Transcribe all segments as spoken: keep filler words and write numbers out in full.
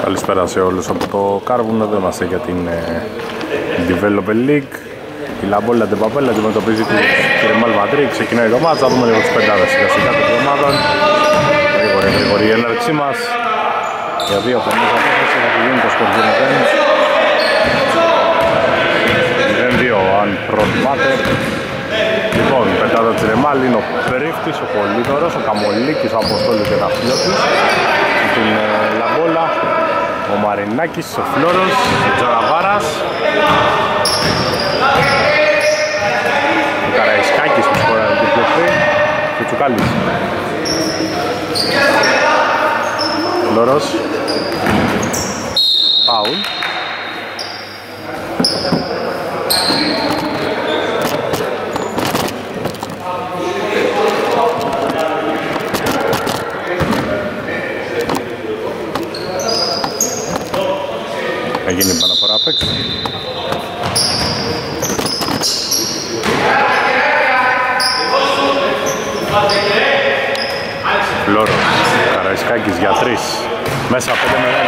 Καλησπέρα σε όλους από το Κάρβουνο, εδώ είμαστε για την ε, Developer League. Η Λαμπόλα Ντεπαπέλα αντιμετωπίζει την Κυρεμάλ Μαντρί. Ξεκινάει το μάτς, θα δούμε λίγο τις πεντάδες σιγά σιγά των ομάδων. Γρήγορη, γρήγορη η έναρξή μας. Για δύο πονές απόφαση θα πηγαίνει το σκορ μηδέν δύο αν προτιμάτε. Λοιπόν, η πεντάδα της Ρεμάλ είναι ο Περίφτης, ο Πολύδωρος, ο Καμολίκης, ο Αποστόλης και τα Φιλιώτης. Την ε, Λαμπόλα, ο Μαρινάκης, ο Φλόρος, ο Τζαραβάρας, ο Καραϊσκάκης που σκοράρει την πλευρή και ο Τσουκάλης. Φλόρος, φάουλ. Θα γίνει επαναφορά απ' έξω. Φλόρος, Καραϊσκάκης για τρεις. Μέσα πέντε μηδέν.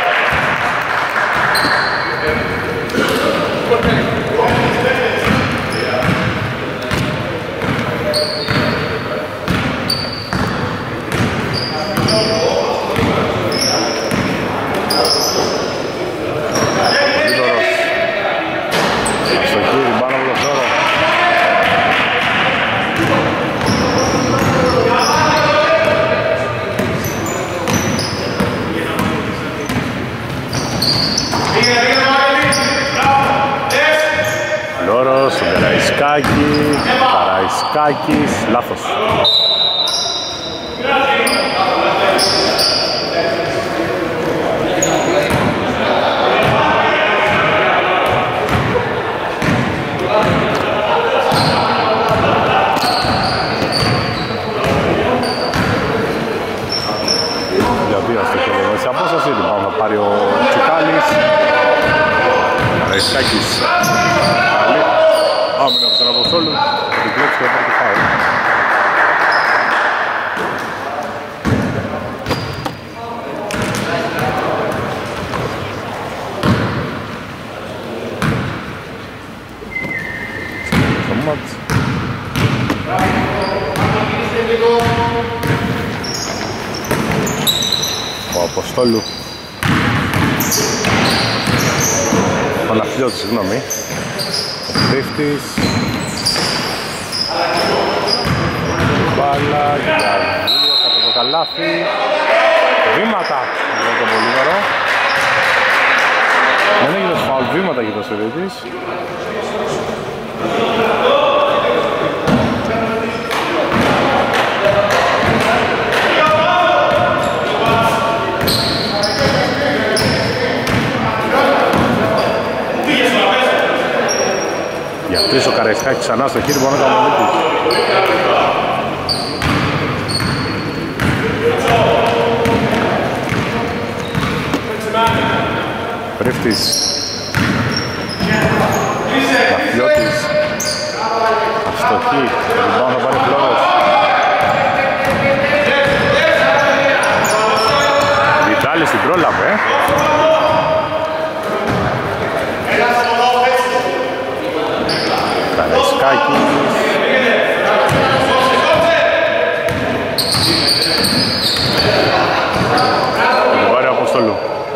Καραϊσκάκης, λάθος. Για δύο στο χέρι μέσα απόσταση, λοιπόν θα πάρει ο Τσουκάλης. Καραϊσκάκης. Άμυνα από τον Αποστόλου, θα την κλέψει και θα πάρει το φάουλ. Στο μάτς. Ο Αποστόλου. Ο Αναφιλιώτης, συγγνώμη. Πρίφτης. Μπάλα για δύο κατά το καλάθι. Βήματα για τον Πολύδωρο. Δεν έγινε φάουλ, βήματα για το Σερίτης. Για τρεις ο Καραϊσκάκης ξανά στο χείρι, μόνο Καμολίκης. Πρίφτης. Μαφιώτης. Αστοχή. Λοιπόν θα πάρει Φλόρος. Βιτάλης την πρόλαβε. Καραϊσκάκης. Την πάρει ο Αποστόλου.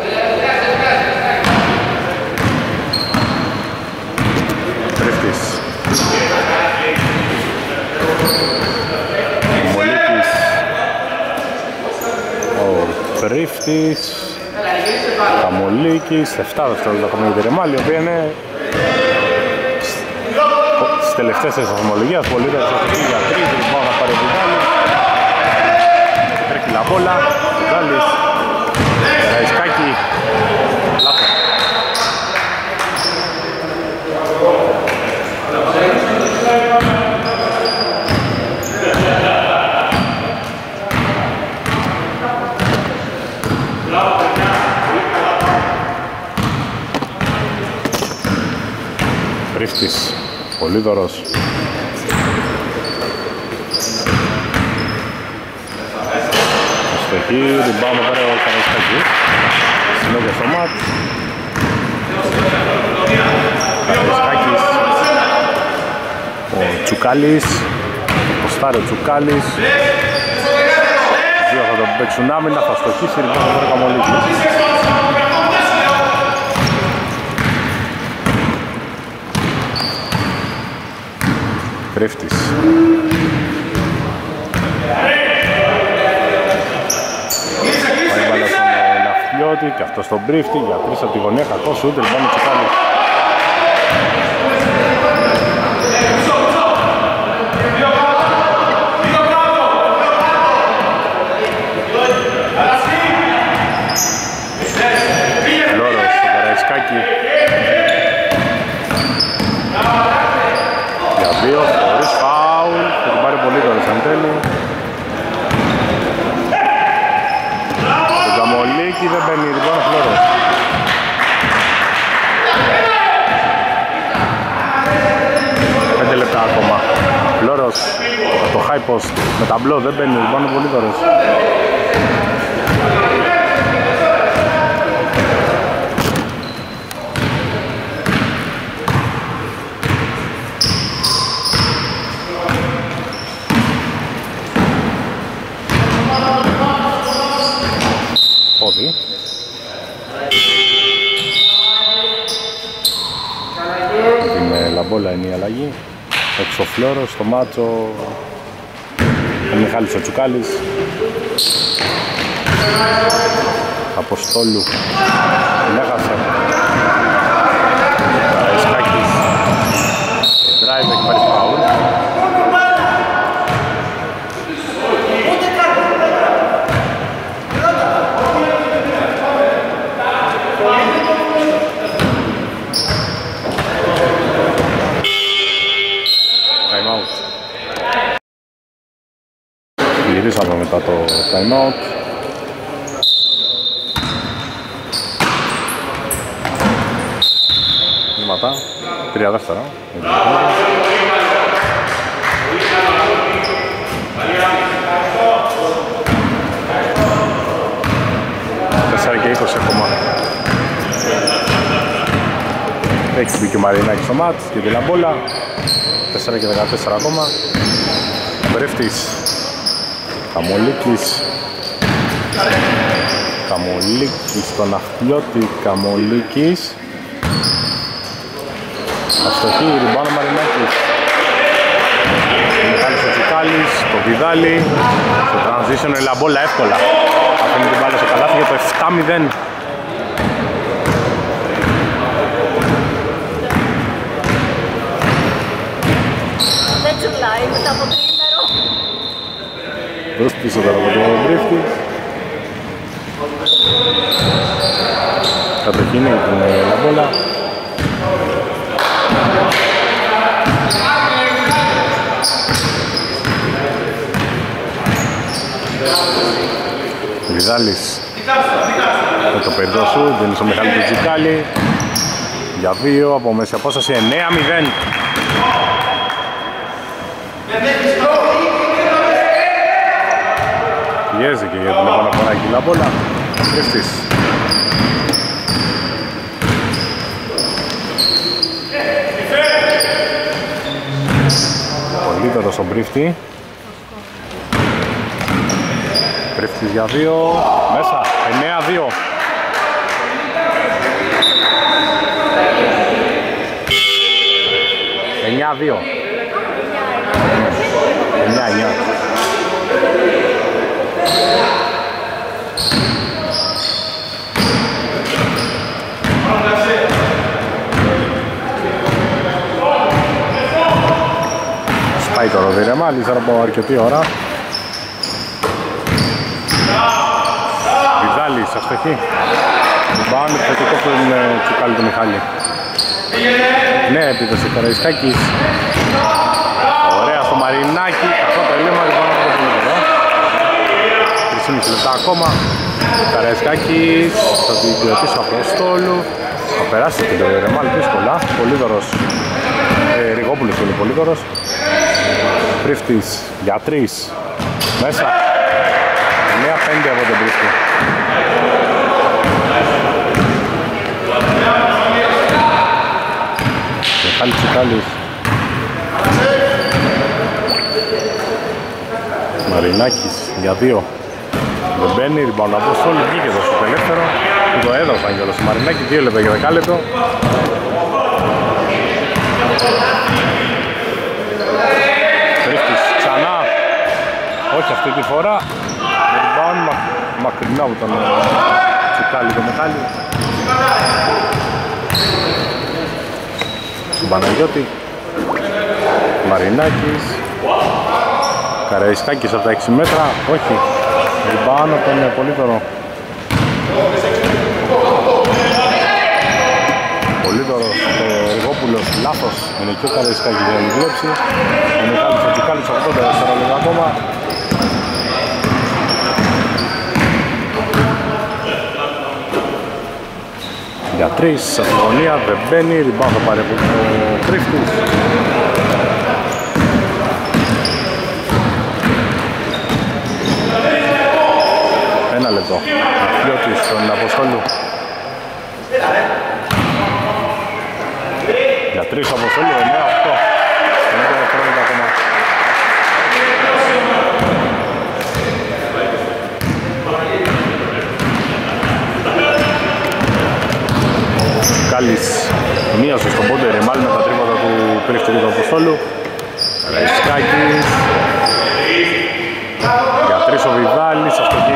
Πρίφτης. Ο Μολίκης. Ο Πρίφτης. Καμολίκης. εφτά δευτερόλεπτα ακόμα για τη Ρεμάλ, η οποία είναι στις τελευταίες της βαθμολογίας. Πολύ θα εξαρτηθεί για τρεις, λοιπόν θα πάρει ο Βιτάλης. Τρέχει Λαμπόλα, Βιτάλης, Καραϊσκάκη, λάθος. Πρίφτης, Πολύδωρος. Αστοχή, την πάμε πάρε ο Καραϊσκάκη. συνέχεια στο ματ. Καραϊσκάκης. Ο Τσουκάλης. Ο Στάρι ο Τσουκάλης. Δύο θα τον παίξουν άμυνα, θα στοχίσει λοιπόν ο Καμολίκης. Πρίφτης. Πάει μπάλα στον Ναυτιλιώτη και αυτό στον Πρίφτη για τρεις από τη γωνία, κακό σούτ, λοιπόν ο Τσουκάλης. Λόρος στο Καραϊσκάκη. Για δύο, χωρίς φάουλ, θα την πάρει πολύ τώρα σαν τέλει. Τον Καμολίκη δεν μπαίνει, λοιπόν ο Φλόρος. Πέντε λεπτά ακόμα. Φλόρος από το high post με ταμπλό δεν μπαίνει, λοιπόν πολύ τώρα. Πόδι. Την Λαμπόλα είναι η αλλαγή. Έξω ο Φλόρος, στο μάτσο ο Μιχάλης ο Τσουκάλης. Αποστόλου την έχασε. Καραϊσκάκης. Drive έχει πάρει φάουλ. Γυρίσαμε μετά το time out. Βήματα, τρία δεύτερα. Τέσσερα και είκοσι ακόμα. Έχει μπει και ο Μαρινάκης στο μάτς και τη Λαμπόλα. Τέσσερα και δεκατέσσερα ακόμα. Βρέφτης. Καμολίκης. Καμολίκης στον Αχτιώτη. Καμολίκης. Αστοχή, ριμπάνω Μαρινάκης. Ο Μιχάλης ο Τσουκάλης, το Βιδάλι. Στο transition η Λαμπόλα εύκολα. Αφήνει την μπάλα στο καλάθι για το επτά μηδέν. Δεν τσουλάει μετά από τρίμερο. Δώσ' πίσω τώρα από τον Μπρίφτη. Κατοχή είναι την Λαμπόλα. Βιδάλης με το περιττό σου, δίνει στο Μιχάλη του Τσουκάλη για δύο από μέση απόσταση, εννέα μηδέν. Πιέζει και για την επαναφορά εκεί η Λαμπόλα. Πρίφτης. Πολύτερο στον Πρίφτη. Πρίφτης για δύο. Μέσα. εννέα δύο. εννέα δύο. εννέα εννέα. Σπάει το ροδίρεμα, λύσαρα από αρκετή ώρα. Βιδάλης, αστοχή. Μπάνε θετικό στον Τσουκάλη του Μιχάλη. Ναι, επίδοση Καραϊσκάκης. Ωραία στο Μαρινάκι. Αυτό το έλλειμμα λοιπόν από το εδώ. τρία και μισό λεπτά ακόμα. Καραϊσκάκης θα την κλειωτήσει από Αποστόλου. Θα περάσει και το ρεμάλ δύσκολα. Πολύδωρος. Ε, Ριγόπουλος είναι Πολύδωρος. Πρίφτης για τρεις. Μέσα. εννέα πέντε από τον Πρίφτη. Μιχάλης Τσουκάλης. Μαρινάκης για δύο. Δεν μπαίνει, rebound από Σόλου, βγήκε εδώ στο ελεύθερο. Που το έδωσαν κιόλας ο Μαρινάκη, δύο λεπτά για δεκάλεπτο. Τρίφτης ξανά. Όχι αυτή τη φορά. Rebound μα, μακρινά από τον Τσουκάλη το Μιχάλη. Στον Παναγιώτη. Μαρινάκης. Καραϊσκάκης από τα έξι μέτρα. Όχι. Rebound από τον Πολύτορο. Πολύτορος, ο Εργόπουλος, λάθος. Είναι και ο Καραϊσκάκης για να δουλέψει. Ο Μιχάλης ο Τσουκάλης ογδόντα δευτερόλεπτα ακόμα. Για τρεις, σε συμφωνία, δεν μπαίνει, rebound θα πάρει από το Τρίφτης. Ένα λεπτό, Αφιώτης στον Αποστόλου. Για τρεις Αποστόλου, εννέα οκτώ. εννέα δευτερόλεπτα ακόμα. Κάλλης μείωσε στον πόντε Ρεμάλ με τα τρίποτα του Πρίφτη του Αποστόλου. Ραϊσκάκης. Για τρεις ο Βιδάλης, αστοχή.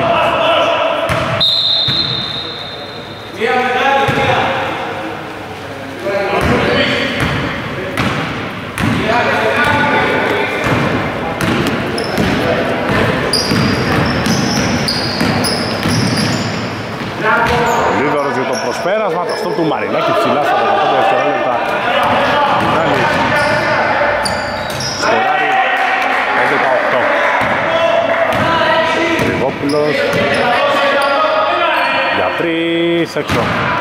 Λίδωρος για το προσπέρασμα, το στόπ του Μαρινάκη ψηλά στα δεκαπέντε δευτερόλεπτα. Βιδάλης σκοράρει έντεκα οκτώ. Γρηγόπουλος για τρεις έξω.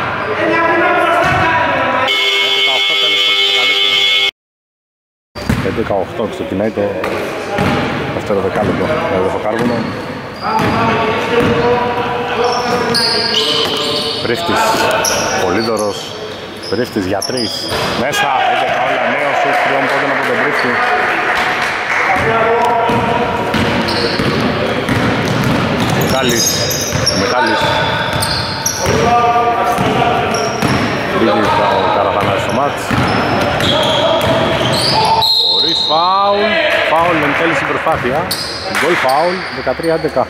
έντεκα οκτώ τέλος πρώτη δεκαλέπτου. έντεκα οκτώ ξεκινάει το δεύτερο δεκάλεπτο. Εδώ στο Κάρβουνο. Πρίφτης, Πολύδωρος, Πρίφτης για τρεις. Μέσα, έντεκα όλα νέο σουτ τριών πόντων από τον Πρίφτη. Μιχάλης, Μιχάλης. Μπήκε ο Καραθανάς στο μάτς. Χωρίς φάουλ, φάουλ εν τέλει στην προσπάθεια. Γκολ φάουλ, δεκατρία έντεκα.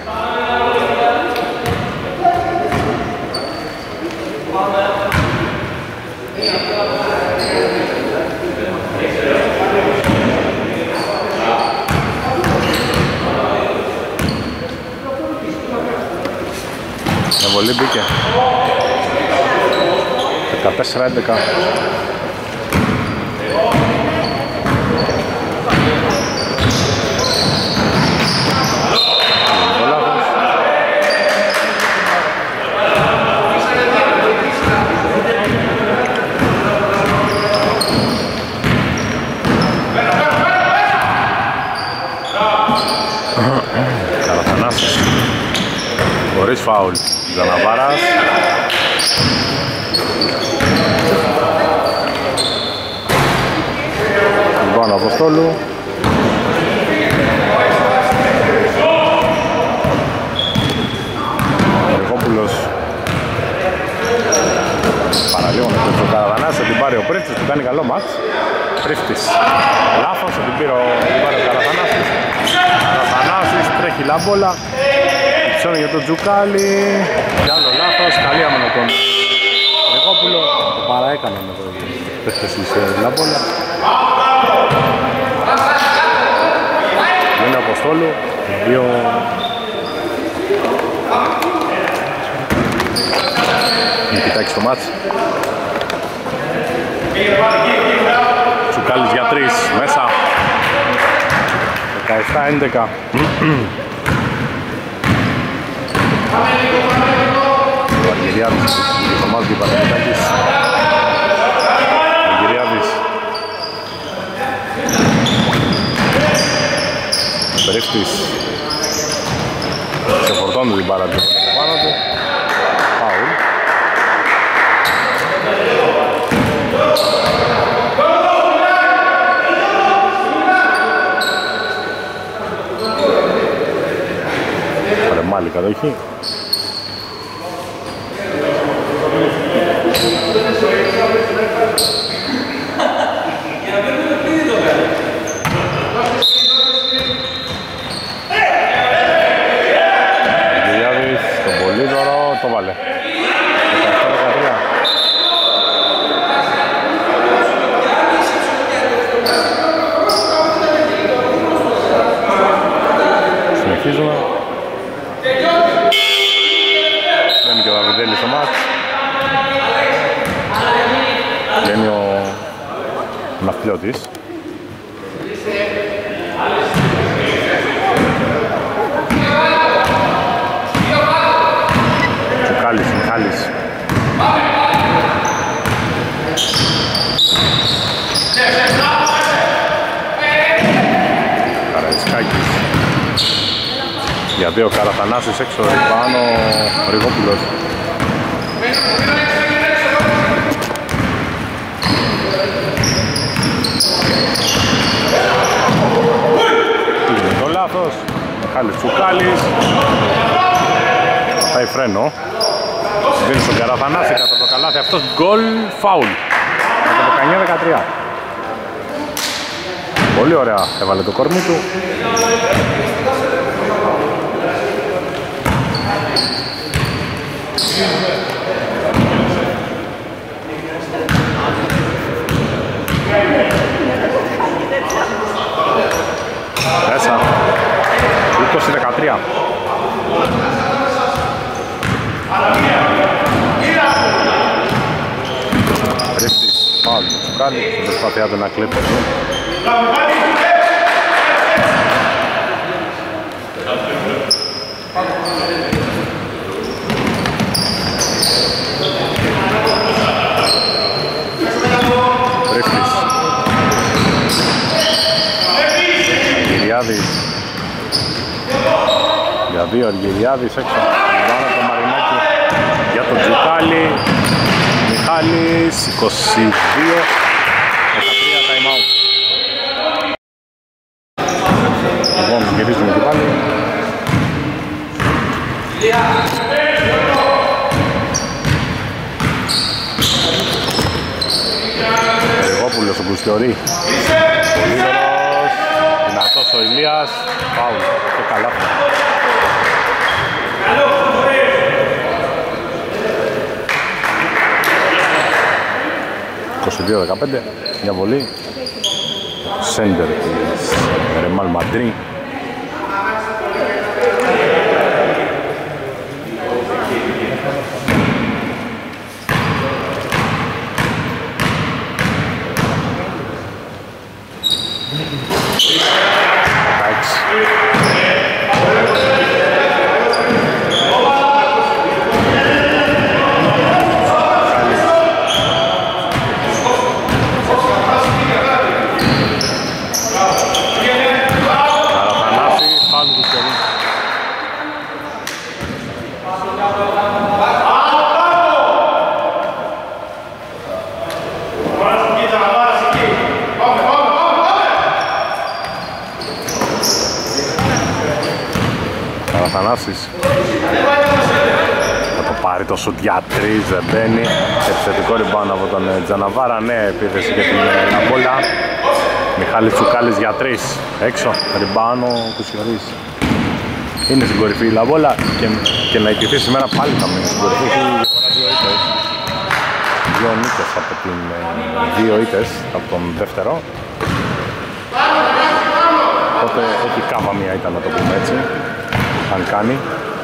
Με βολή μπήκε δεκατέσσερα έντεκα. Καραθανάσης χωρίς φάουλ. Ζαναβάρας. Λοιπόν, Αποστόλου. Ρεχόπουλος. Παραλίγο με τον Καραθανάση, θα την πάρει ο Πρίφτης που κάνει καλό μάτς. Πρίφτης. Λάθος, θα την πήρε ο Καραθανάσης. Καραθανάσης, τρέχει λαμπόλα. Ψώνει για τον Τζουκάλη. Και άλλο λάθος, καλή άμενα τον Ρεγόπουλο. Το παραέκαναν εδώ οι παίχτες της λαμπόλα. Είναι ο Αποστόλου. Δύο... Μην κοιτάξει το μάτς. Τσουκάλης για τρεις, μέσα. δεκαεπτά έντεκα. Ο Αργυριάδης, το μάτς του Παναγιώτης. Αργυριάδης. Πρίφτης. Σε φορτώνει την μπάλα του πάνω του. Φάουλ. Ρεμάλη κατοχή. Γελιάδης, το Πολύδωρο, το βάλε. δεκαεπτά δεκατρία. Συνεχίζουμε. Μπαίνει και ο Δαβιδέλης στο μάτς. Μπαίνει ο Ναυτιλιώτης. Τσουκάλης, Μιχάλης. Καραϊσκάκης. Για δύο Καραθανάσης έξω, πάνω ο Ριγόπουλος. Είναι το λάθος. Μιχάλης Τσουκάλης. Πάει φρένο. Δίνει στον Καραθανάση κατά το καλάθι. Αυτός γκολ φάουλ. Με το δεκαεννιά δεκατρία. Πολύ ωραία έβαλε το κορμί του. Μέσα. είκοσι δεκατρία. Χρήστης, πάλι του κάνει, προσπαθιά του να κλείπει. Χρήστης. Αργυριάδης. Για δύο Αργυριάδης έξω. Πάνω το Μαρινάκι για τον Τζουκάλη. Μιχάλης, είκοσι δύο δεκατρία time out. Λοιπόν, γυρίζουμε και πάλι. Ρεγόπουλος, ο Μπουστιορή. Πολύδωρος, δυνατός ο Ηλίας. Πάουλ και καλά. είκοσι δύο δεκαπέντε, μια βολή. Σέντερ της Ρεμάλ Μαντρί. Αθανάσης θα το πάρει το σουτ για τρεις, δεν μπαίνει. Επιθετικό ριμπάουν από τον Τζαναβάρα, ναι, επίθεση για την Λαμπόλα. Μιχάλης Τσουκάλης για τρεις, έξω, ριμπάουν ο Κουσιορής. Είναι στην κορυφή η Λαμπόλα και, και να ιτηθεί σήμερα πάλι θα μείνει στην κορυφή. Έχει δύο ήττες, δύο νίκες από την δύο ήττες από τον δεύτερο. Οπότε έχει κάβα μία ήταν, να το πούμε έτσι, αν κάνει.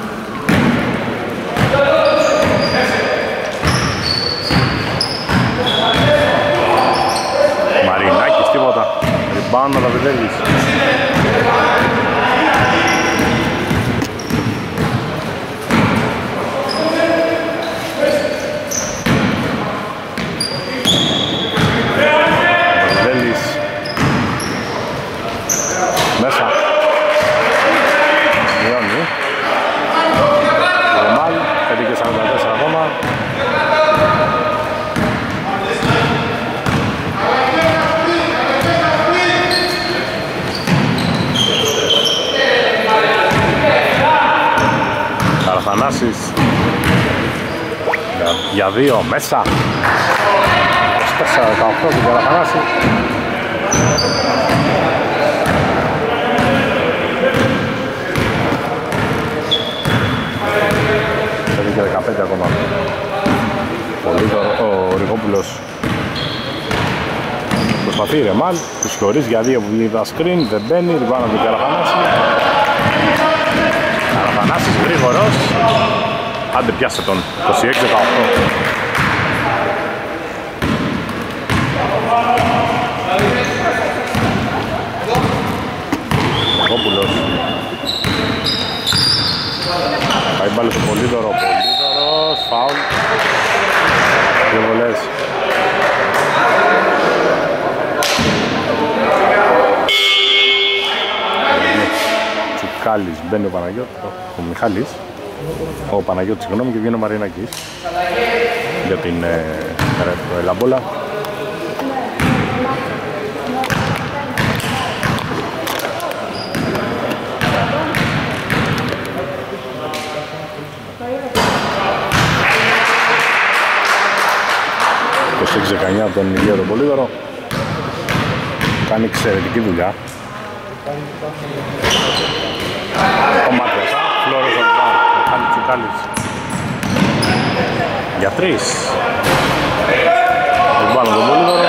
Μαρινάκης, τίποτα. Ριμπάουν ο Δαβιδέλης. Δαβιδέλης. Μέσα. Μειώνει. Ρεμάλ, πέντε και σαράντα τέσσερα ακόμα. Καραθανάσης για, για δύο μέσα είκοσι τέσσερα δεκαοκτώ του Καραθανάση. πέντε και δεκαπέντε ακόμα. Πολύ δωρο, ο Ριγόπουλος προσπαθεί η Ρεμάλ, τους χωρίς για δύο βουλίδα screen, δεν μπαίνει, ριμπάνω από τον Καραθανάση. Καραθανάσης γρήγορος, άντε πιάσε τον, είκοσι έξι δεκαοκτώ. Ριγόπουλος πάει μπάλε στο Πολύδωρο, Πολύδωρος, φάουλ, δύο βολές. Τσουκάλης, μπαίνει ο Παναγιώτης, ο Μιχάλης, ο Παναγιώτης συγγνώμη, και βγαίνει ο Μαρινάκης για την ε, Λαμπόλα. είκοσι έξι δεκαεννιά από τον Ηλία τον Πολύδωρο, κάνει εξαιρετική δουλειά. Ο Μάτρας, Φλόρος Ορβά, ο Χάλης Τσουκάλης για τρεις. Τον πάνω τον Πολύδωρο.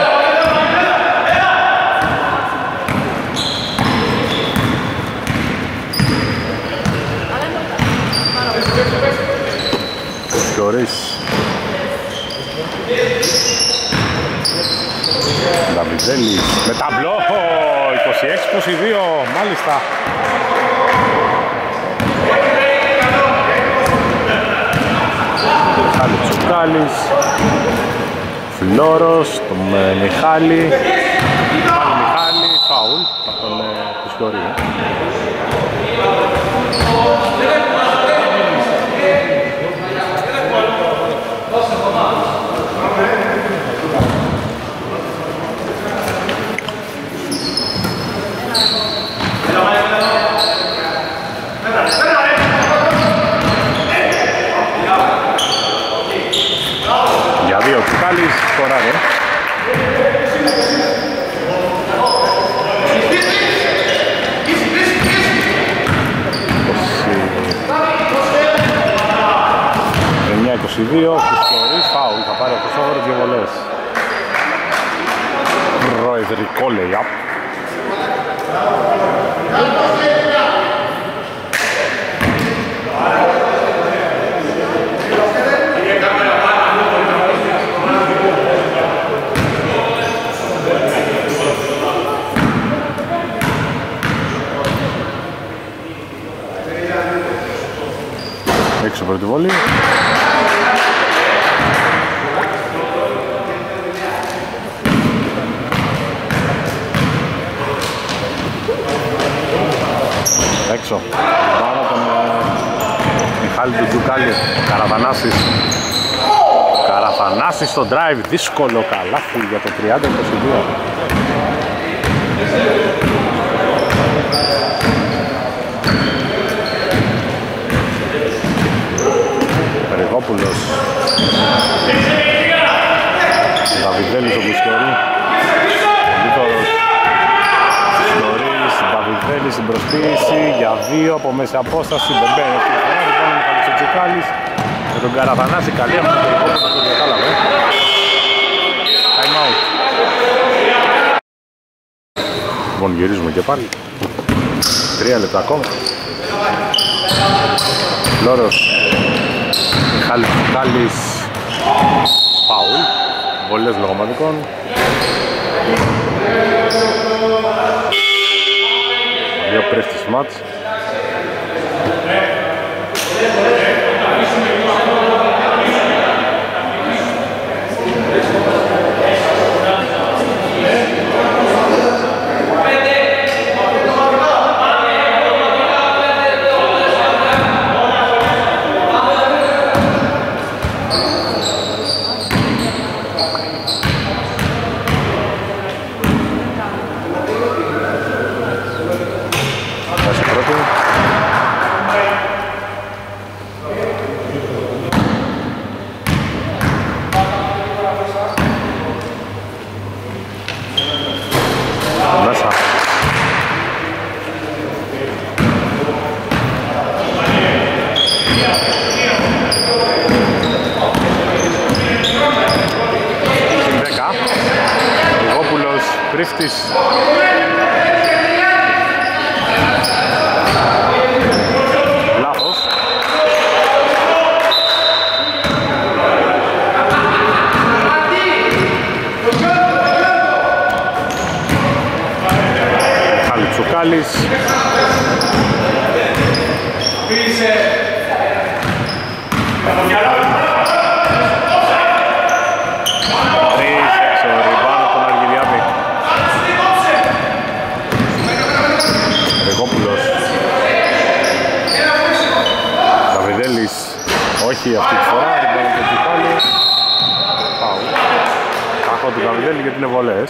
Σκορής Δαβιδέλης με ταμπλό, είκοσι έξι είκοσι δύο, μάλιστα. Μιχάλη Τσουκάλης, Φλόρος, τον Μιχάλη, πάλι Μιχάλη, φάουλ από τον Πισκορή. Για δύο Τσουκάλης, σκοράρε. εννιά είκοσι δύο, Πισκορής, φάουλ, θα πάρει από το σόβορο δύο βολές. Προεδρικό lay-up. Έξω πρώτη βολή. Έξω. Πάρα τον Μιχάλη του Τζουκάλη. Καραθανάσης. Καραθανάσης στο drive. Δύσκολο καλάθι για το τριάντα είκοσι δύο. Περιγόπουλος. Δαβιδέλης ο Μπουσκορή. Πολύτωρος. Μπουσκορής, Δαβιδέλης στην προσποίηση για δύο από μέση απόσταση. Μπεμπένε. Λοιπόν ο Μιχάλης ο Τσουκάλης με τον Καραθανάση. Καλή αυτή την Περιγόπουλο, το κατάλαβε. Time out. Λοιπόν γυρίζουμε και πάλι. Τρία λεπτά ακόμα. Λόρος. Μιχάλης Τσουκάλης, φάουλ, βολές λογοματικών. Δύο πρέφτες μάτς. Πρίφτης. Λάθος. Μιχάλη Τσουκάλης. Όχι αυτή τη φορά, ριμπάνω το Τσουκάλη. Πάω. Κακό του Καβιδέλη γιατί είναι βολές.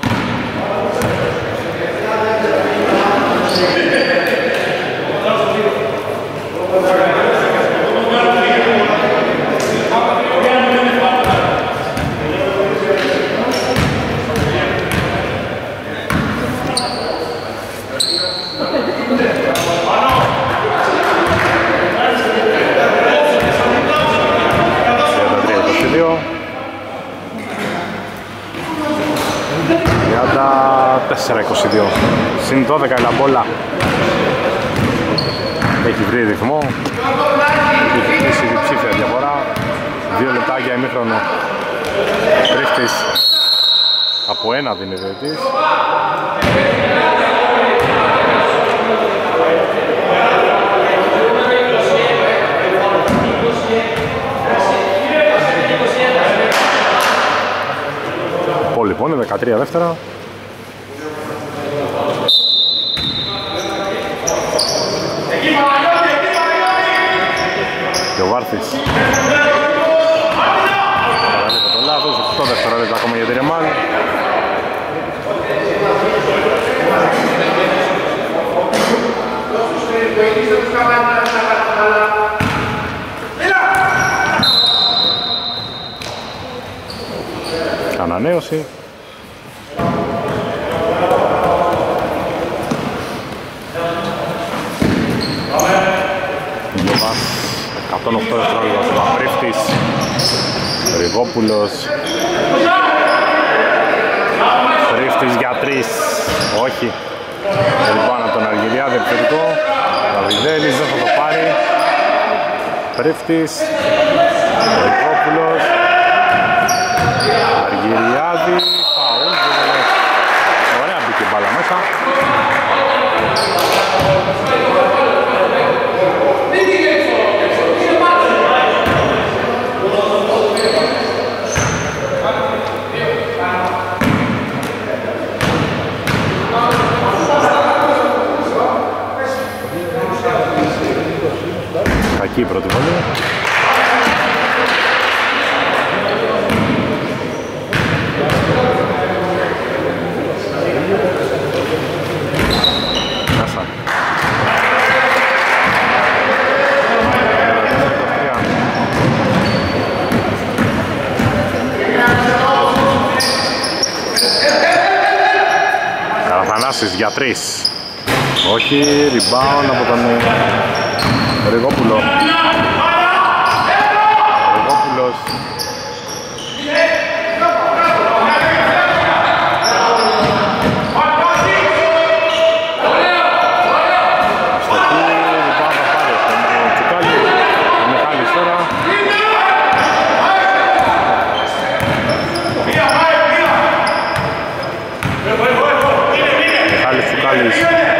τέσσερα είκοσι δύο. Συν δώδεκα η Λαμπόλα. Έχει βρει ρυθμό. Έχει κλείσει διψήφια διαφορά. Δύο λεπτάκια ημίχρονο. Πρίφτης. Από ένα δίνει διαιτής. Πολύ λοιπόν, είναι δεκατρία δεύτερα. Και ο Βάρθης παραλείπω το λάθος, οκτώ δευτερόλεπτα ακόμα για τη Ρεμάλ. Ανανέωση. εκατόν οκτώ δευτερόλεπτα του Απρίφτης. Ριγόπουλος. Πρίφτης για τρεις. Όχι. Λοιπόν από τον Αργυριάδη επιθετικό. Δαβιδέλης δεν θα το πάρει. Πρίφτης. Ριγόπουλος. Αργυριάδη. Φαουλ. Ωραία μπήκε η μπάλα μέσα. Κακή η πρώτη βολή. Κάσα. Καραθανάσης για τρεις. Όχι, rebound από τον Ριγόπουλο. Ριγόπουλος. Αστοχή, rebound θα πάρει τον Τσουκάλη. Ο Μιχάλης τώρα. Μιχάλης Τσουκάλης.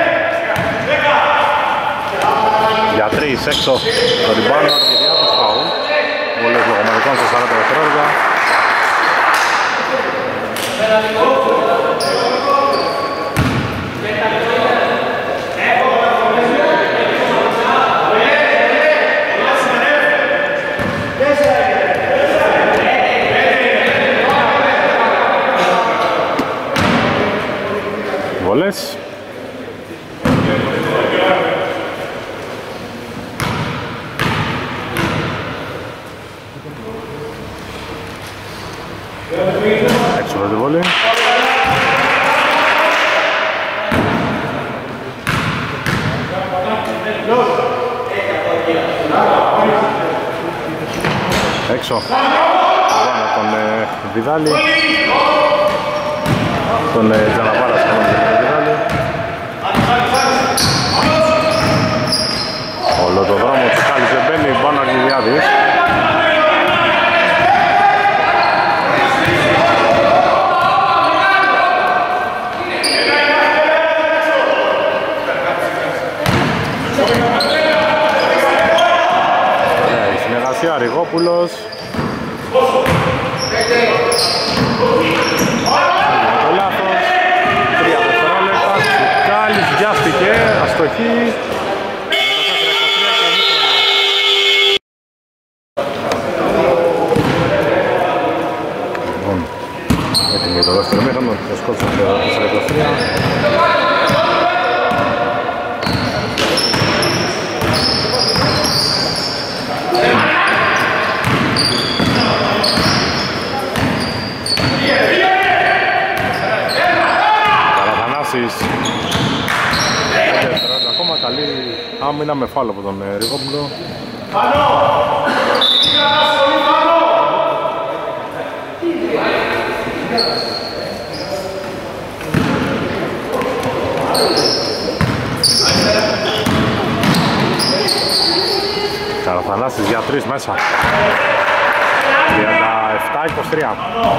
Για τρεις έξω το rebound, Αργυριάδης φάουλ. Βολές λογομερικών σε σαράντα δευτερόλεπτα. Βολές. Έξω από τη βολή. Έξω. Λοιπόν, από τον ε, Βιδάλη. τον Τζαναβάρα στον Κεντράλι. Όλο το δρόμο του Κάλλης δεν μπαίνει, πάνω Αργυριάδης. Η συνεργασία Ριγόπουλος. Το λάθος, τρία δευτερόλεπτα, Κάλλης βιάστηκε, αστοχή. Λοιπόν, έτοιμη το δεύτερο μήχρονο, το σκότσο τέσσερα είκοσι τρία. Ακόμα καλή άμυνα με φάουλ από τον Ριγόπουλο. Καραθανάσης για τρεις μέσα. τριάντα επτά είκοσι τρία.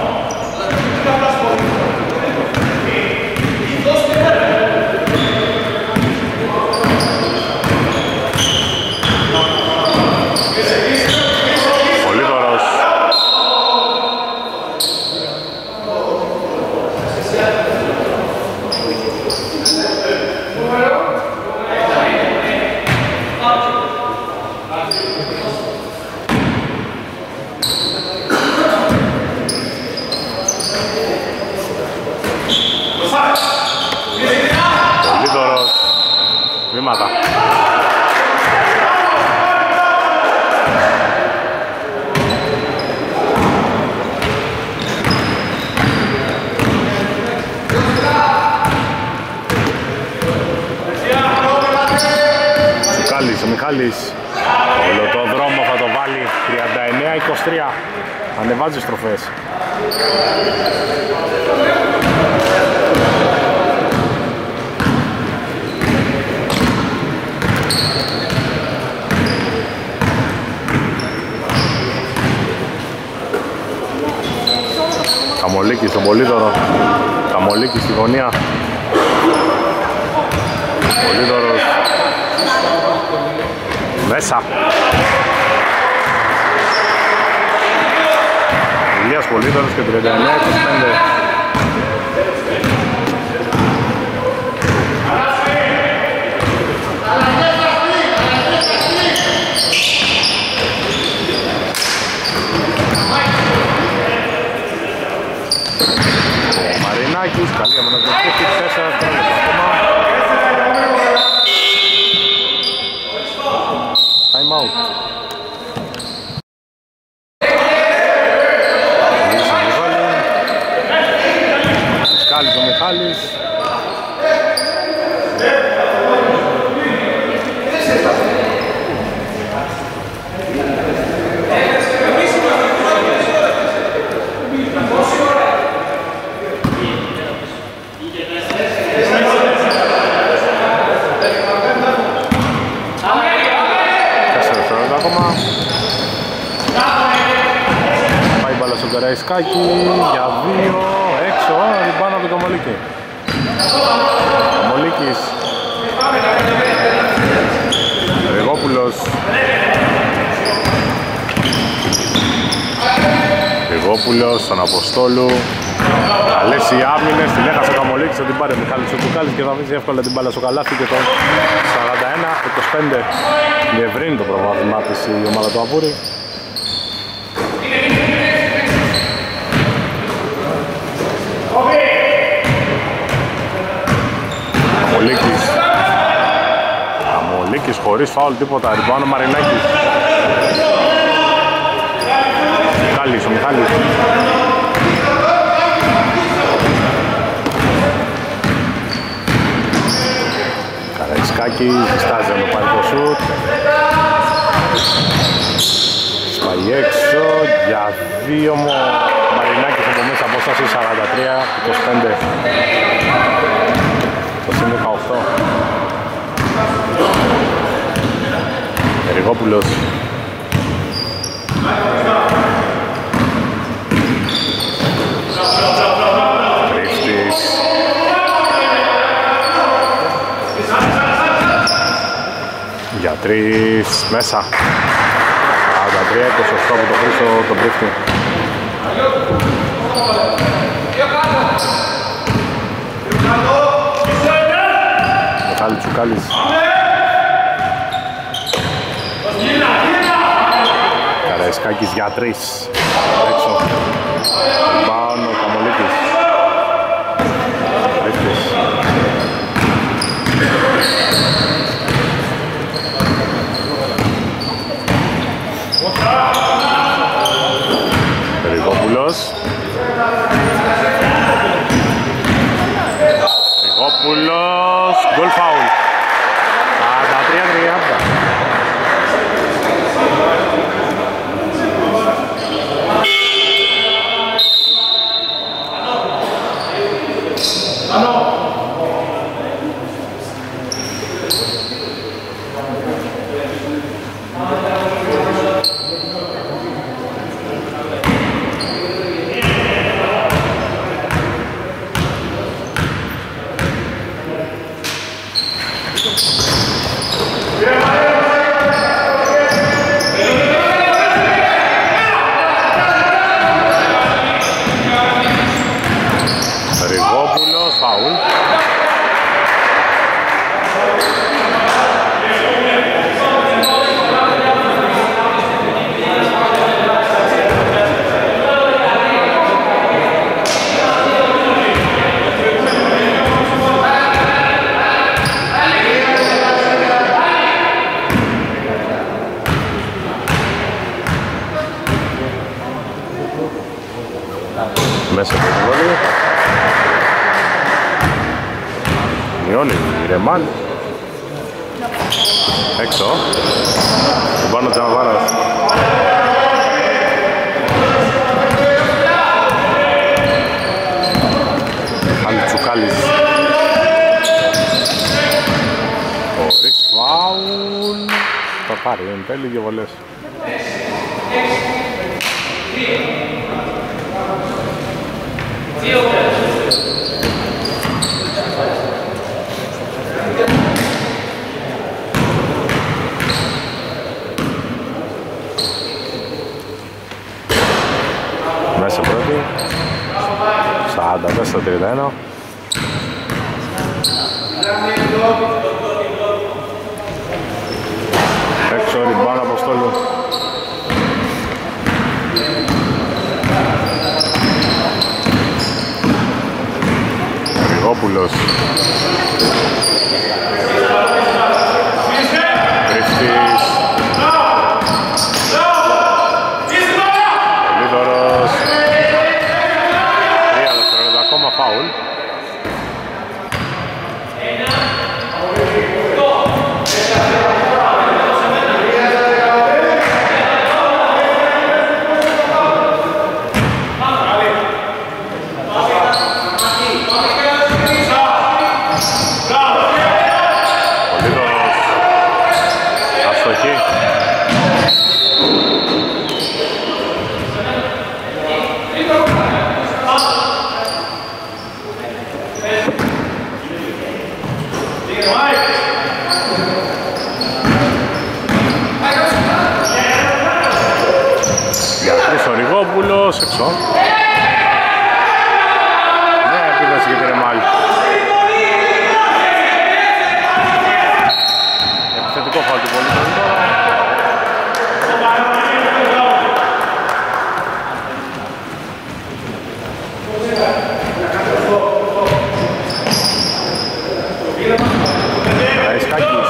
Πολύδωρος. Πολύδωρος. Βήματα. Ο Μιχάλης, όλο το δρόμο θα το βάλει, τριάντα εννέα είκοσι τρία, ανεβάζει στροφές. Καμολίκης στον Πολύδωρο, Καμολίκης στη γωνία. Πολύδωρος μέσα. Ηλίας Πολύδωρος και τριάντα εννέα είκοσι πέντε. Ο Μαρινάκης, καλή αμυνατική, τέσσερα δευτερόλεπτα ακόμα. Time out. Σκάλης ο Μιχάλης. Πάει μπάλα στον Καραϊσκάκη για δύο, έξω, πάνω από τον Καμολίκη. Καμολίκης, Ριγόπουλος, Ριγόπουλος στον Αποστόλου. Καλές οι άμυνες, την έχασε ο Καμολίκης, θα την πάρει ο Μιχάλης ο Κουκάλης και θα βρει εύκολα την μπάλα στο καλάθι και το σαράντα ένα είκοσι πέντε. Διευρύνει το προβάδισμά της η ομάδα του Απούρη. Καμολίκης. Καμολίκης χωρίς φάουλ τίποτα, ριμπάνω ο Μαρινάκης. Μιχάλης, ο Μιχάλης. Καραϊσκάκη, διστάζει να το πάρει το σουτ. Σπάει έξω, για δύο μου Μαρινάκης από μέσα από απόσταση σαράντα τρία είκοσι πέντε. Το συν δεκαοκτώ. Ερηγόπουλος. Χρήστης. Για τρεις μέσα. σαράντα τρία είκοσι οκτώ από το Χρήστο τον Πρίφτη. Μιχάλη Τσουκάλης. Καραϊσκάκης για τρεις. Έξω. Πάνω ο Καμολίτης. Ρίχτης. Ριγόπουλος. Ριγόπουλος. Γκολ φάουλ. σαράντα τρία τριάντα. Ριγόπουλος, φάουλ. Μέσα από το βόλιο. Μειώνει η Ρεμάν. Έξω. Τον πάνω Τζαβάρας. Άλλη Τσουκάλης. Χωρίς φάουλ. Θα πάρει, εν τέλει δύο βολές. Μέσα πρώτη. σαράντα τέσσερα τριάντα ένα. Έξω ριμπάν Αποστόλου. Ριγόπουλος. Χρήστης. Πολύδωρος. Τρία δευτερόλεπτα ακόμα φάουλ. Ριγόπουλος έξω. Ναι, επίδεση για τη Ρεμάλ. Επιθετικό φάουλ του Πολύτων τώρα. Καραϊσκάκης.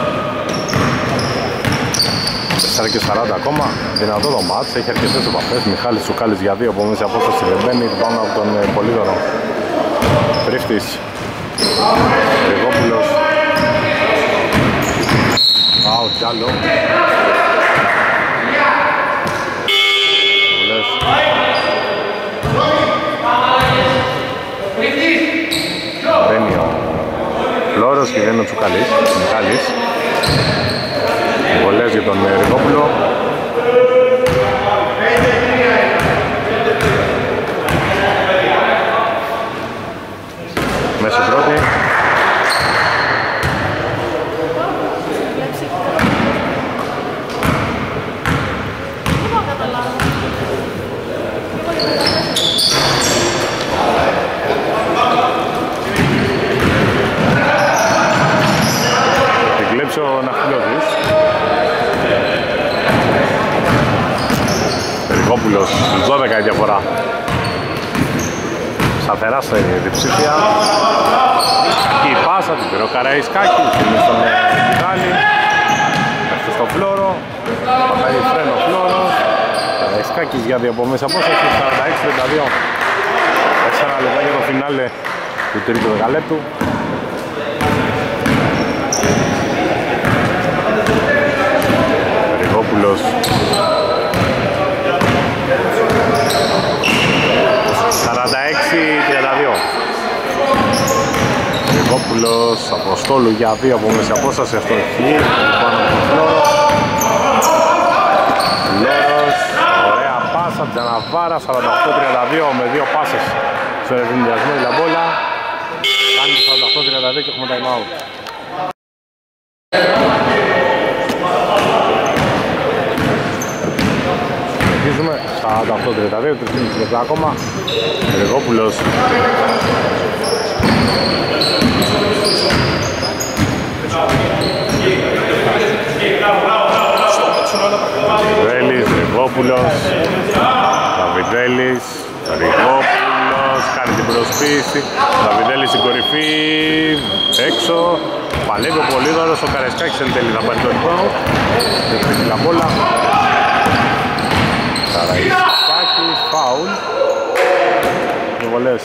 τέσσερα και σαράντα ακόμα, δυνατό το μάτς, έχει αρκετές επαφές. Μιχάλης Τσουκάλης για δύο, από μέση απόσταση δεν μπαίνει, πάνω από τον ε, Πολύδωρο. Πρίφτης. Ριγόπουλος. Άου, κι άλλο. Βουλές. Μιχάλης. Βολές για τον Ριγόπουλο. Μέσω πρώτη. Την κλέψει ο Ναχτιλιώτης. Ριγόπουλος, δώδεκα η διαφορά. Σταθερά στα διψήφια. Κακή πάσα, την πήρε ο Καραϊσκάκης, την στον Μιχάλη. Έφτασε στο Φλόρο. Πατάει φρένο Φλόρος. Καραϊσκάκης για δύο από μέσα απόσταση, σαράντα έξι τριάντα δύο. Τέσσερα λεπτά για το φινάλε του τρίτου δεκαλέπτου. Ριγόπουλος. σαράντα έξι τριάντα δύο. Ριγόπουλος, Αποστόλου για δύο από μέση απόσταση, αυτό έχει πάνω από τον Φλόρο. Φλόρος, ωραία πάσα, Τζαναβάρα, σαράντα οκτώ τριάντα δύο με δύο πάσες στον ευνηδιασμό η Λαμπόλα. Κάνει το σαράντα οκτώ τριάντα δύο και έχουμε time out. Συνεχίζουμε, σαράντα οκτώ τριάντα δύο, τρία λεπτά ακόμα. Ριγόπουλος. Βέλης, Ριγόπουλος. Δαβιδέλης, Ριγόπουλος, κάνει την προσποίηση. Δαβιδέλης στην κορυφή, έξω. Παλεύει ο Πολύδωρος, ο Καραϊσκάκης εν τέλει να πάρει το ρυθμό. Έχει την Λαμπόλα. Καραϊσκάκης, φάουλ. Οι βολές.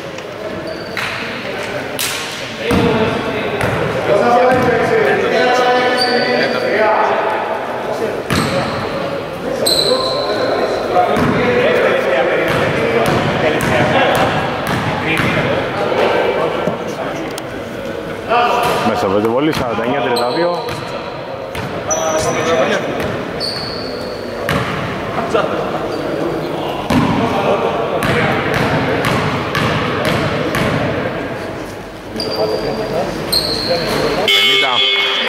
Μέσα από τη βολή, σαράντα εννιά τριάντα δύο. πενήντα.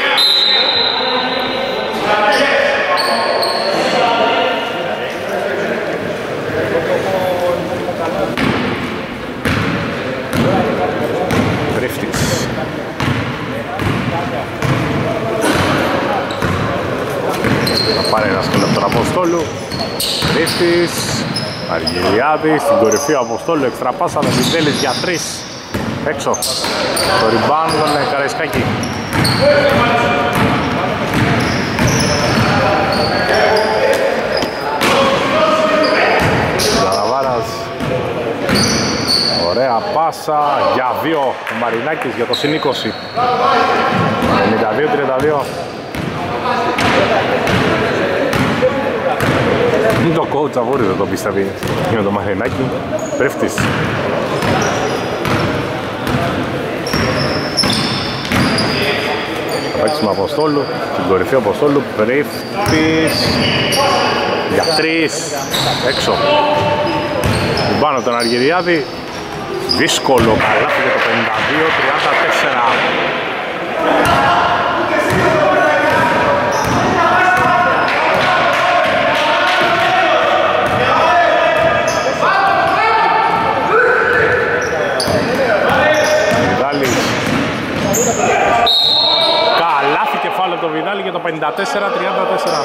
Τρίφτης. Θα πάρει ένα σκέλο από τον Αποστόλου. Τρίφτης. Αργυριάδης, στην κορυφή ο Αποστόλου, εξτραπάσα, Δαβιδέλης για τρεις. Έξω. Το rebound τον Καραϊσκάκη. Ζαραβάρας. Ωραία πάσα για δύο ο Μαρινάκης για το συν είκοσι. πενήντα δύο τριάντα δύο. Το coach Αβούρη δεν το πιστεύει για το Μαρινάκη. Πρίφτης. Παίξουμε Αποστόλου, στην κορυφή Αποστόλου, Πρίφτης για τρεις, έξω. Πάνω τον Αργυριάδη, δύσκολο καλάθι για το πενήντα δύο τριάντα τέσσερα. Καλάθι κεφάλαιο το Βιδάλη για το πενήντα τέσσερα τριάντα τέσσερα.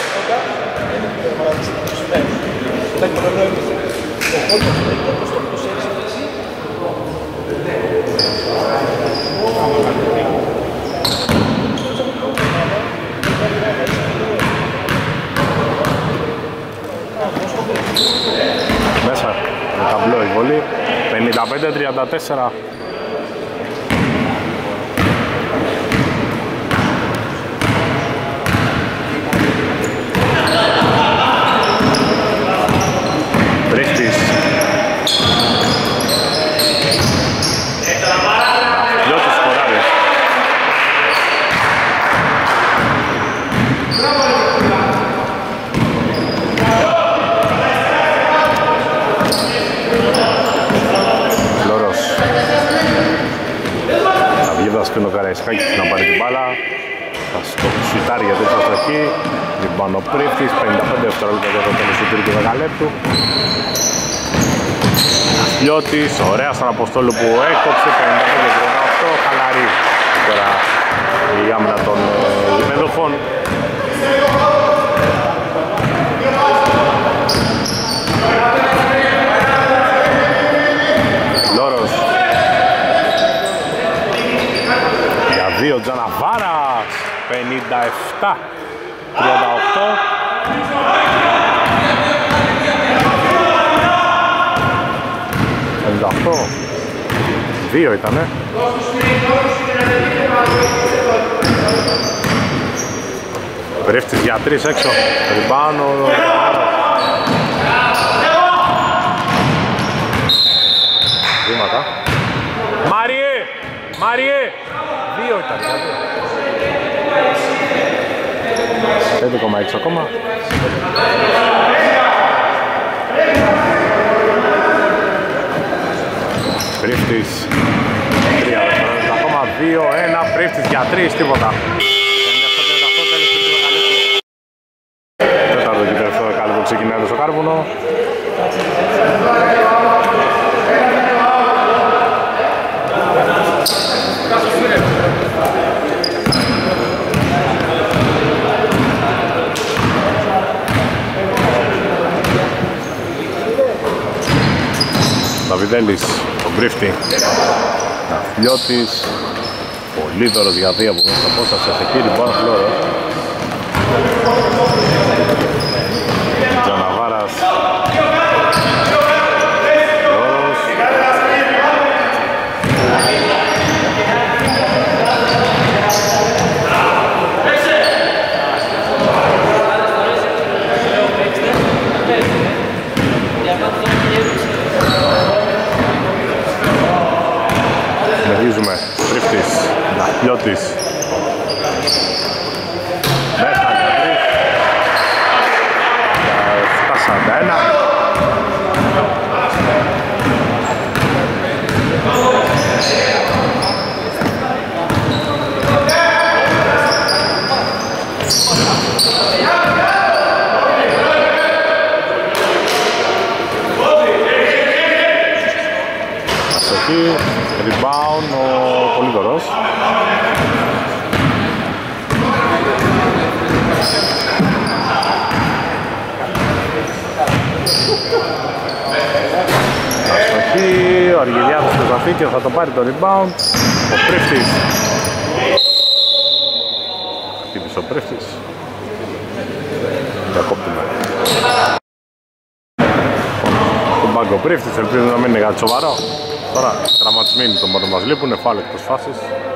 Μέσα με ταμπλό η βολή, πενήντα πέντε τριάντα τέσσερα. Πρίχτης. Ναυτιλιώτης σκοράρει. Θα στο σουτάρει για τρεις αστοχή. Λοιπόν ο Πρίφτης, πενήντα πέντε δευτερόλεπτα για το τέλος του τρίτου δεκαλέπτου. Λιώτης, ωραία στον Αποστόλου που έκοψε, πενήντα πέντε τριάντα οκτώ, χαλαρή τώρα η άμυνα των γηπεδούχων. Λόρος για δύο Τζαναβάρας, πενήντα επτά τριάντα οκτώ. πενήντα οκτώ, δύο ήτανε. Πρίφτης για τρεις έξω, ριμπάνω. Βήματα. Μάριε, Μάριε, δύο ήταν. πέντε κόμμα έξι ακόμα. Πρίφτης, τρία δευτερόλεπτα ακόμα, δύο ένα, Πρίφτης για τρεις, τίποτα. Τέταρτο και τελευταίο δεκάλεπτο ξεκινάει στο Κάρβουνο. Δαβιδέλης, τον Πρίφτη, Ναυτιλιώτης, Πολύδωρος για δύο από μέσα απόσταση, Αθεκύρη, Μπόνα Φλόρος, Τζαναβάρας, Φλόρος, συνεχίζουμε, Πρίφτης, Ναυτιλιώτης, μέσα για τρεις, επτά σαράντα ένα. Αστοχή, rebound ο Πολύδωρος. Αστοχή, ο Αργυριάδος προσπαθεί και θα το πάρει το rebound. Ο Πρίφτης. Χτύπησε ο Πρίφτης. Διακόπτουμε. Τον πάγκο Πρίφτης, ελπίζω να μην είναι κάτι σοβαρό. Τώρα τραυματισμένοι τον μόνο μας λείπουν, φάουλ εκτός φάσης.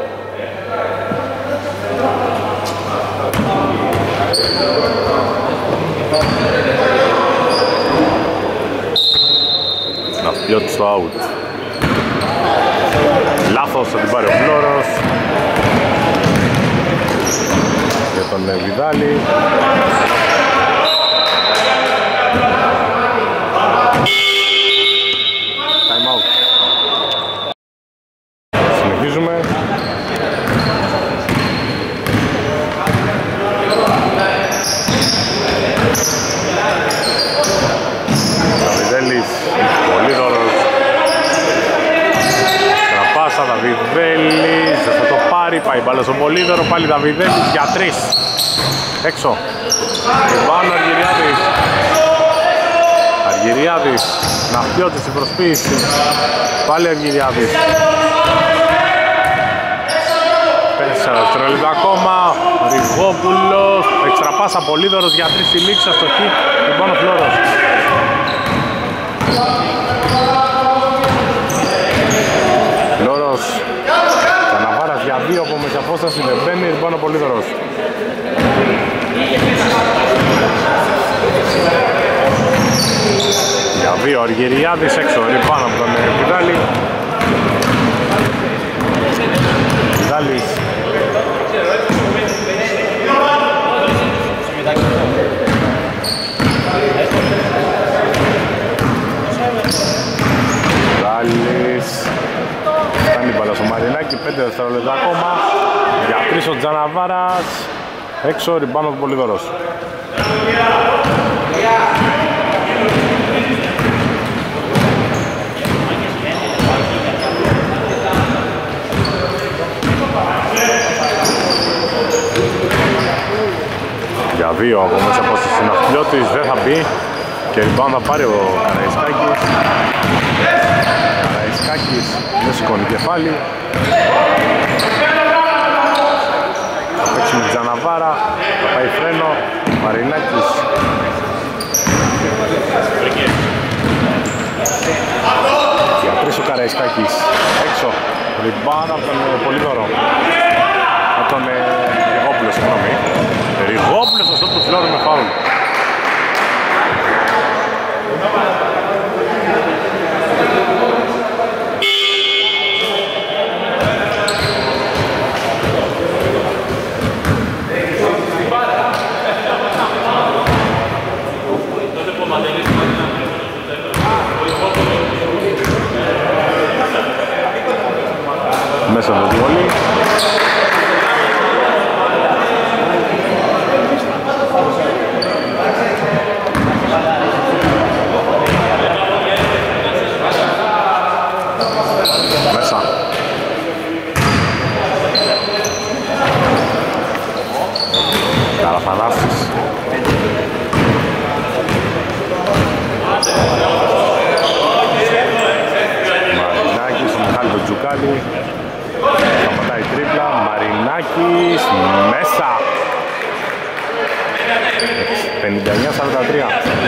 Ναυτιλιώτης στο out. Λάθος, θα την πάρει ο Φλόρος. Για τον Βιδάλη. Time out. Συνεχίζουμε. Δαβιδέλης, Πολύδωρος. Τραπάσα, Δαβιδέλης, θα το πάρει, πάει μπάλα στον Πολύδωρο, πάλι Δαβιδέλης για τρεις. Έξω. Πάνω Αργυριάδης. Αργυριάδης, Ναυτιλιώτης στην προσποίηση. Πάλι Αργυριάδης. Τέσσερα δευτερόλεπτα ακόμα. Ριγόπουλος. Εξτραπάσα, Πολύδωρος για τρεις στη λήξη. Αστοχή. Πάνω Φλόρος. Φλόρος. Καναβάρας για δύο από μέσα απόσταση. Δεν μπαίνει. Πάνω Πολύδωρος. Για δύο Αργυριάδης έξω. Πάνω από τον Βιδάλη. Βιδάλης. Βιδάλης. Φτάνει μπάλα στο Μαρινάκι. πέντε δευτερόλεπτα ακόμα. Για τρεις ο Τζαν Τζαναβάρας, έξω, ριμπάνω του Πολύδωρος. Για δύο από μέσα από το συναυτιό της δεν θα μπει και ριμπάνω θα πάρει ο Καραϊσκάκης. Καραϊσκάκης δεν σηκώνει κεφάλι. Θα παίξει με Τζαναβάρα, θα πάει φρένο, Μαρινάκης. Για τρεις ο Καραϊσκάκης, έξω, ριμπάν από τον Πολύδωρο. Από τον Ριγόπουλο, συγγνώμη. Ριγόπουλος στο στόπ του Φλόρου με φάουλ. Μέσα από τη βολή. Μέσα. Καραθανάσης. Μαρινάκης, ο Μιχάλη τον Τζουκάλη. Σταματάει τρίπλα, Μαρινάκης, μέσα. πενήντα εννιά σαράντα τρία.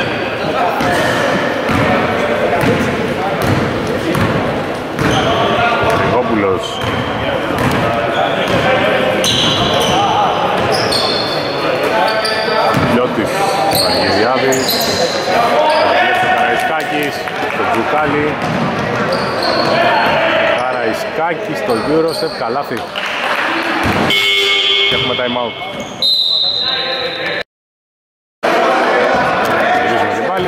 Ριγόπουλος. Λιώτης, Αργυριάδης. Ο Καραϊσκάκης, το Τζουκάλι. Καραϊσκάκης, το Eurostep, καλάθι. Και έχουμε time out. Ζήσουμε και πάλι.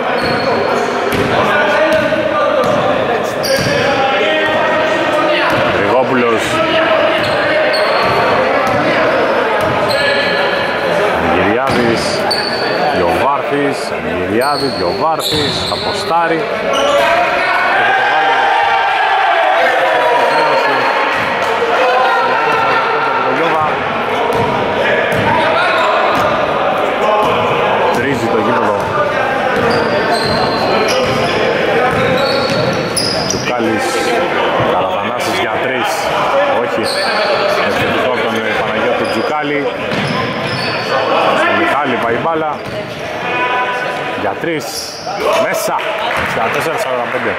Ριγόπουλος. Αγγυριάδης. Γιοβάρθης. Αγγυριάδης. Γιοβάρθης. Αποστάρι. Τρίζει το γήπεδο. Τσουκάλης, Καραθανάσης για τρεις. Όχι. Ευθετικό από τον Παναγιώτη Τσουκάλη. Στον Μιχάλη πάει μπάλα. Για τρεις. Μέσα. Στα τέσσερα σαράντα πέντε.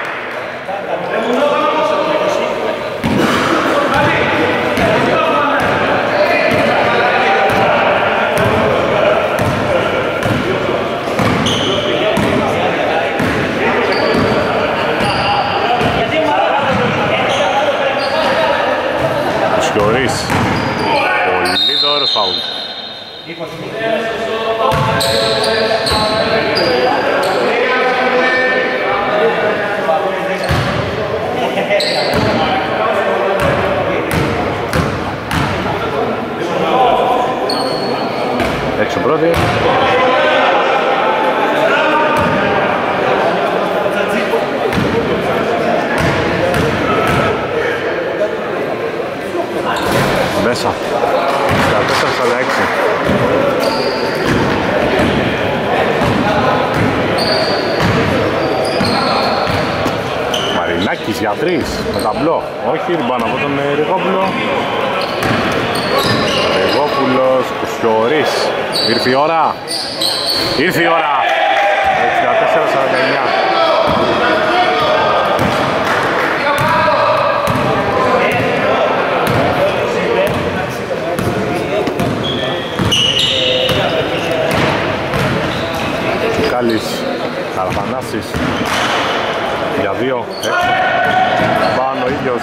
Σκιωρίς. Πολύδωρος φάουλ. Έξω πρώτη. Μέσα. Στα τέσσερα σαράντα έξι. Μαρινάκης για τρεις. Με ταμπλό. Όχι, ριμπάν από τον Ριγόπουλο. Ριγόπουλος, Κουσιωρίς. Ήρθε η ώρα. Ήρθε η ώρα. εξήντα τέσσερα σαράντα εννιά. Κάλης, Καραθανάσης. Για δύο. Έξω. Πάνω ο ίδιος.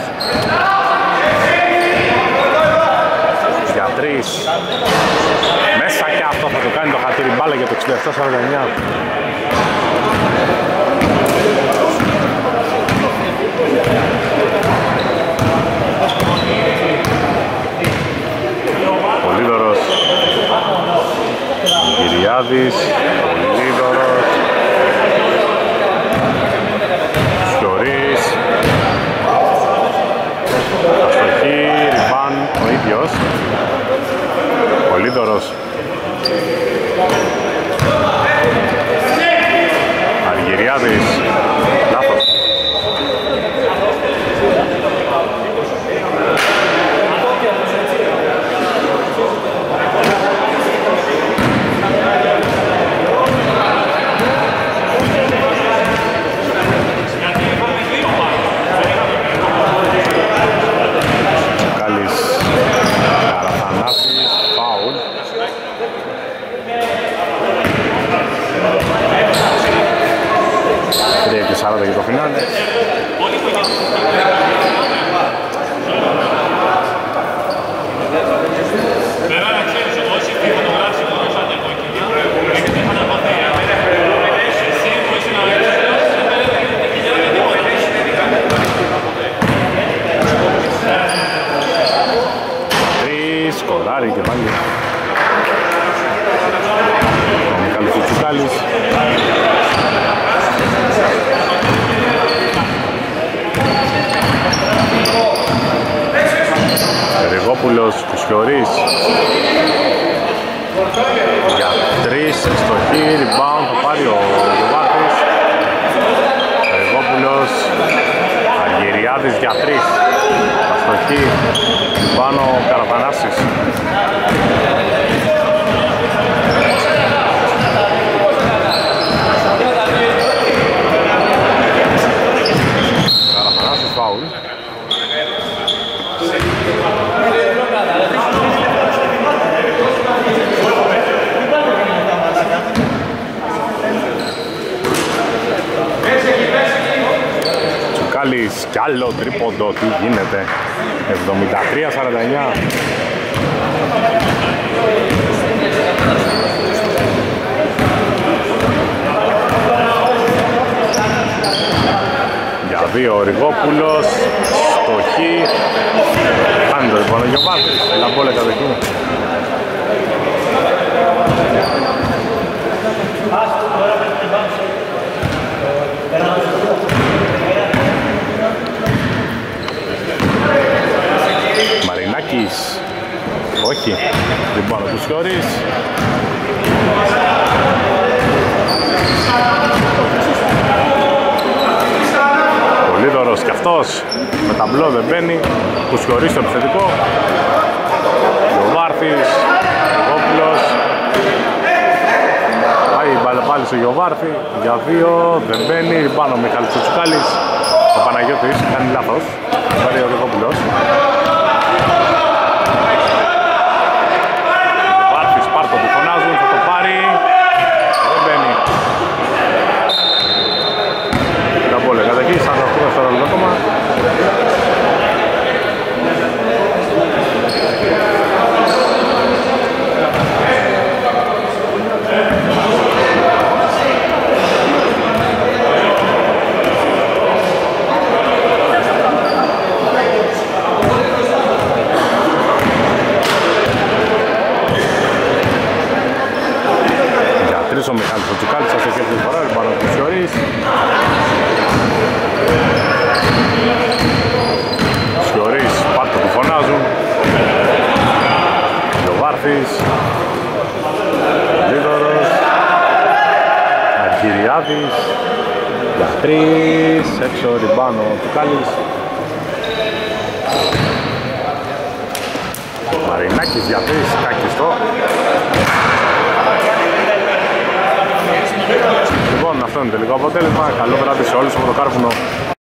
Για τρεις. Μέσα και αυτό θα το κάνει το χατήρι μπάλα για το εξήντα επτά σαράντα εννιά. Αργυριάδης, Πολύδωρος, Σιωρής, αστοχή, ριμπάν ο ίδιος, Πολύδωρος, Αργυριάδης, λάθος. σαράντα για το φινάλε. Τρεις, σκοράρει και πάλι. Ο Μιχάλης Τσουκάλης. Ρεγόπουλος, Κουσιωρής για τρεις, στοχή, rebound, θα πάρει ο Γιωβάτης. Ρεγόπουλος, Αργυριάδης για τρεις, στοχή, πάνω ο Καραθανάσης. Καραθανάσης φάουλ. Τσουκάλης κι άλλο τρίποντο, τι γίνεται, εβδομήντα τρία σαράντα εννιά. Για δύο ο Ριγόπουλος, στοχή, κάνει το λοιπόν ο Γιωβάτης, λαμπόλε κατοχή. Μαρινάκης, όχι, λοιπόν ο Κουσιώρης. Πολύδωρος κι αυτός, με ταμπλό δεν μπαίνει, Κουσιώρης στο επιθετικό. Ο Βάρθης, Ριγόπουλος. Πάει μπάλα πάλι στο Γιωβάρθη, για δύο, δεν μπαίνει, πάνω ο Μιχάλης Τσουκάλης. Ο Παναγιώτης κάνει λάθος, πάρει ο Ριγόπουλος. Γιωβάρθης, πάρτο που φωνάζουν, θα το πάρει, δεν μπαίνει. Τα πόλε κατοχή, σαράντα οκτώ δευτερόλεπτα ακόμα. Ο Μιχάλης ο Τσουκάλης, θα σε κέρδει φορά, πάνω από τους Σιωρής. Σιωρής, πάρτο που φωνάζουν. Γιωβάρθης. Λίδωρος. Αργυριάδης. Για τρεις, έξω ριμπάνο ο Τσουκάλης. Μαρινάκης για τρεις, κάκιστο. Λοιπόν, αυτό είναι το τελικό αποτέλεσμα. Καλό βράδυ σε όλους από το Κάρβουνο.